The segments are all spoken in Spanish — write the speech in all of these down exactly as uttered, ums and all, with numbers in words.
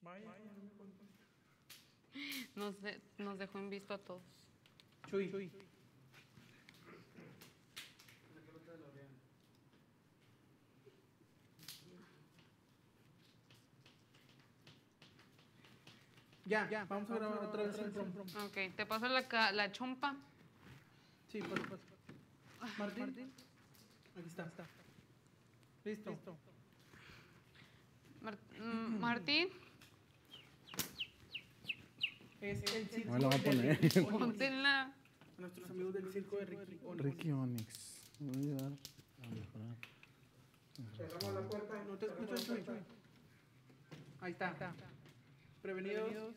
Nos, de, nos dejó en visto a todos. Chuy. Chuy. Ya, ya, vamos a grabar otra vez el prom. Ok, te paso la, la chompa. Sí, por favor. Martín. Martín. Aquí está. está. Listo. Listo. Mar mm, Martín. Es el circo. Me lo voy a poner. Póntela. Nuestros amigos del circo de Ricky Onyx. Ricky Onyx. Me voy a ayudar a mejorar. Cerramos la puerta. No te escuchas, Chuy. Ahí está. está. Prevenidos.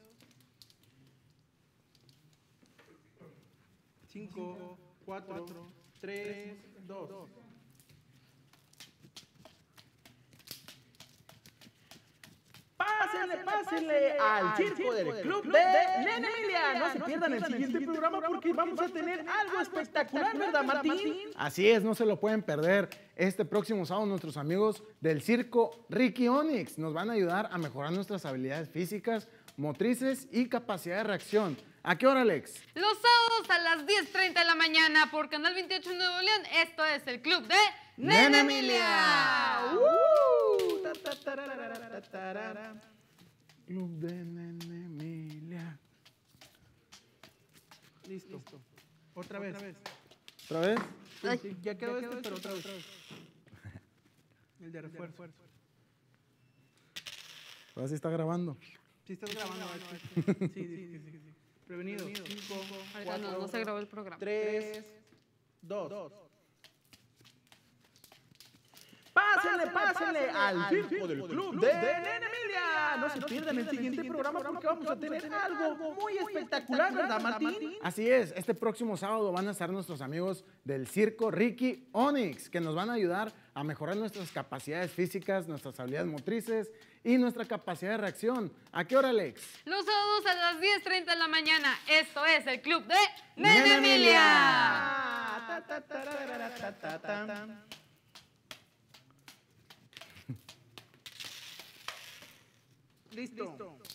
Cinco, cuatro, tres, dos. Pásenle, pásenle al circo del club de Nena Emilia. No se pierdan el siguiente programa porque vamos a tener algo espectacular, ¿verdad, Martín? Así es, no se lo pueden perder. Este próximo sábado nuestros amigos del circo Ricky Onyx nos van a ayudar a mejorar nuestras habilidades físicas, motrices y capacidad de reacción. ¿A qué hora, Alex? Los sábados a las diez treinta de la mañana por Canal veintiocho de Nuevo León. Esto es el club de Nena Emilia. Uh, Club de Nena Emilia. Listo. Listo. Otra, vez. Otra vez. ¿Otra vez? Sí, sí. Ya quedó ya este, este, pero otra vez. vez. El de refuerzo. Ahora sí está grabando. Sí, estás grabando. Sí, sí, sí. sí, sí. Prevenido. cinco, cuatro, no, no se grabó el programa. tres, dos. Pásenle, pásenle al circo del club de Nena Emilia. No se pierdan el siguiente programa porque vamos a tener algo muy espectacular, ¿verdad, Martín? Así es, este próximo sábado van a estar nuestros amigos del circo Ricky Onyx, que nos van a ayudar a mejorar nuestras capacidades físicas, nuestras habilidades motrices y nuestra capacidad de reacción. ¿A qué hora, Alex? Los sábados a las diez treinta de la mañana. Esto es el club de Nena Emilia. Listo. Listo.